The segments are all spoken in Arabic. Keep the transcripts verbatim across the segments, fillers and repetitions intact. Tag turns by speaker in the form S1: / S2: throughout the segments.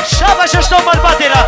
S1: شابه ششتو مال باتيرا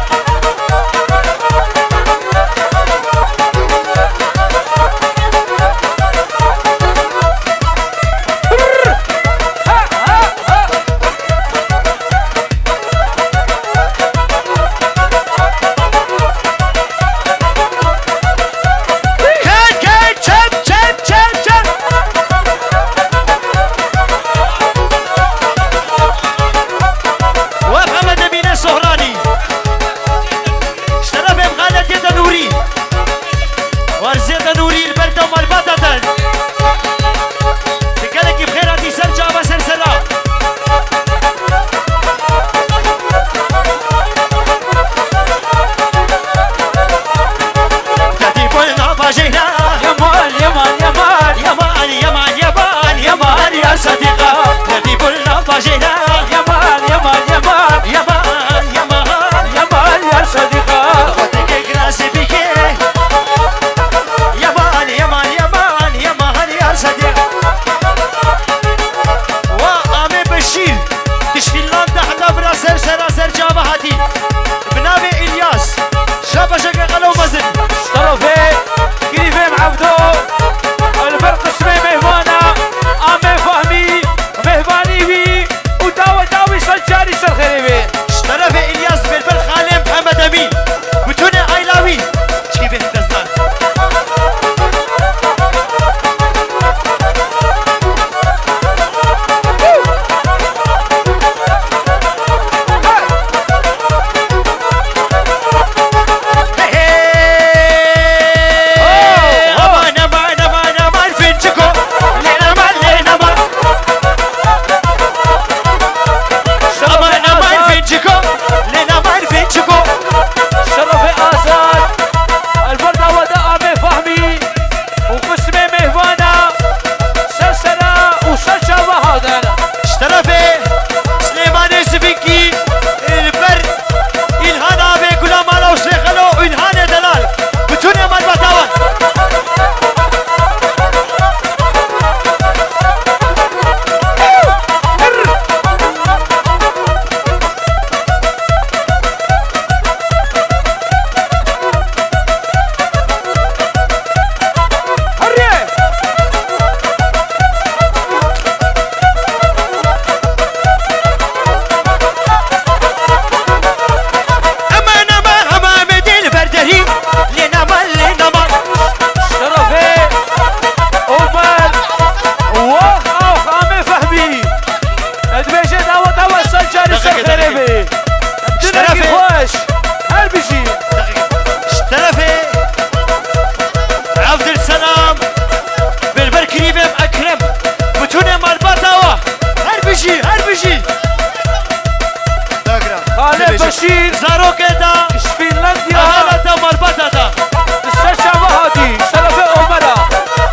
S2: بشير
S1: زاروك دا
S2: فنلنديا
S1: أهلا دا مربطة دا
S2: الشاشة وهادي شرف أمرا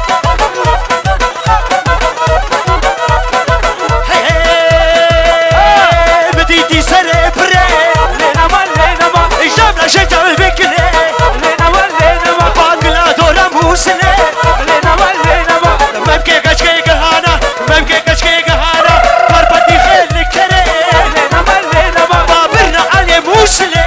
S1: هي بديتي سري بري
S2: لينا مال لينا مال
S1: إجابنا شجع البكلي
S2: لينا مال لينا مال
S1: باقلا دورا موسلي
S2: لينا مال لينا مال
S1: ممكن كشكي قهانا ممكن كشكي قهانا مربطي خيل كري
S2: لينا مال لينا مال
S1: بابرنا علي موسلي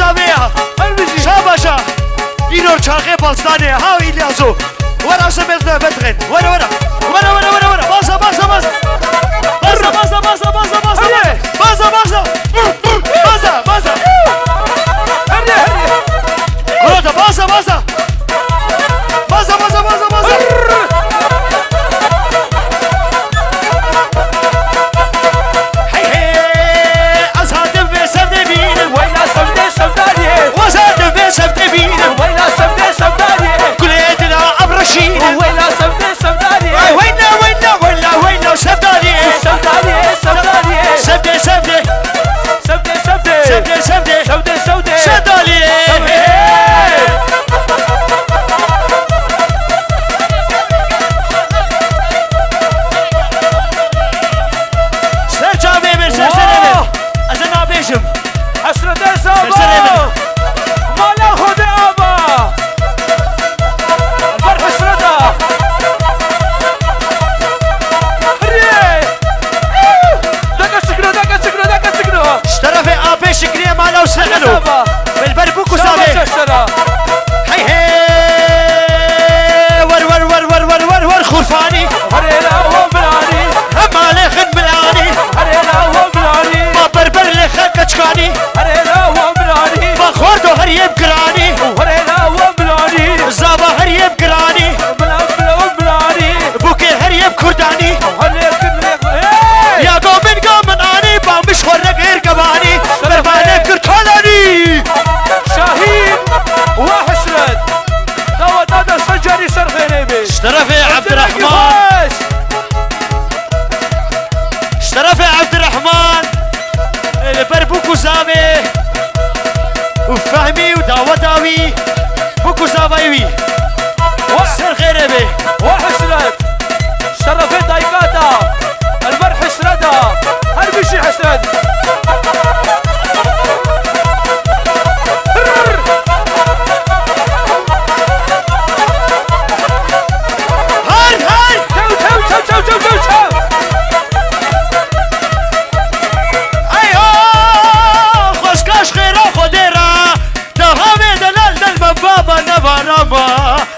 S1: زاوية
S2: هربجي
S1: شاباشا إينور شاقي بالستاني هاو إليازو ورا سميرنا فتغن ورا ورا ورا ورا ورا ورا باسا باسا باسا باسا باسا باسا باسا باسا باسا باسا باسا باسا
S2: هري هري
S1: كروتا باسا باسا باسا باسا باسا باسا هي هي أصحاب بسبب بينه
S2: ويلا سمدي سمداني
S1: وصاد بسبب بينه
S2: ويلا سمدي سمداني
S1: كليتنا أبرشينه
S2: ويلا سمدي سمداني
S1: وينا وينا وينا وينا سبداني
S2: سمداني سمداني
S1: سبدي سبدي
S2: سمدي سمدي
S1: سبدي سبدي
S2: سمدي سمدي
S1: سبداني سرجع بيبر سرسر أزنا بيشم
S2: حسرة
S1: سرسر
S2: سابا مالا خد أبا الفرح حسرتها هري دقا سكنو دقا سكنو دقا سكنو
S1: اشترى آبي شكرية مالا وسلقلو
S2: سابا
S1: بالبربوكو
S2: سابا
S1: سابي
S2: ششرة
S1: هي هي ور ور ور ور ور ور ور خرفاني
S2: هريلا وبلاني
S1: أما لخن ملاني
S2: هريلا وبلاني
S1: ما بربر لخن كشكاني
S2: هريلا وبلاني
S1: ما خوردو هريب قراني
S2: هريلا وبلاني
S1: زابا هريب قراني
S2: بلا بلا وبلاني
S1: بوكي هريب كرداني
S2: هريلا كنريق
S1: يا قومن قومن اني بامش خورق غير قباني برباني كرتولاني
S2: شاهين وحسرت دوا دادا سجاري سرخيني بي
S1: اشترفي عبد الرحمن اشترفي عبد الرحمن البربوكو زامي وفهمي وداوة داوي بوكو زاميوي سر خير بي
S2: وحسرت شرفت دايقاتا البر حسرتها هربشي حسرت
S1: هاي هاي
S2: تو تو تو تو تو تو تو
S1: ايوه خوشكاش خيرا خديرا دهامي دلال دل بابا نبا نبا